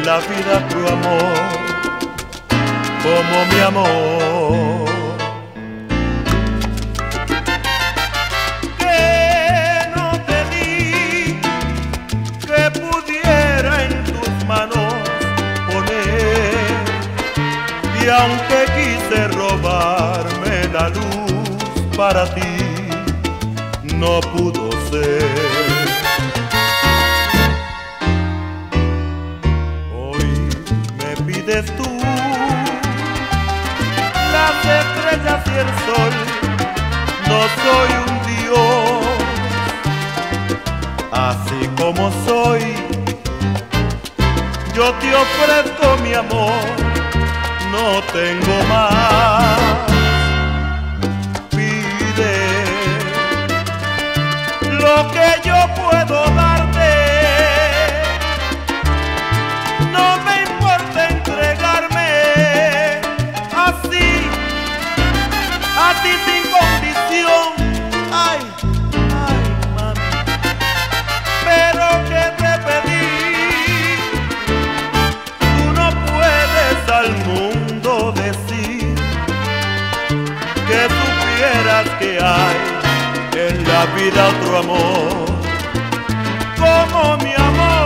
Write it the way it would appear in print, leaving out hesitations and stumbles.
en la vida tu amor como mi amor. Que no te di, que pudiera en tus manos poner, y aunque quise robarme la luz para ti, no pudo ser. Pides tú las estrellas y el sol, no soy un dios, así como soy, yo te ofrezco mi amor, no tengo más. Pide lo que yo puedo darte, no me así sin condición, ay, ay, mami, pero que te pedí, tú no puedes al mundo decir que supieras que hay en la vida otro amor, como mi amor.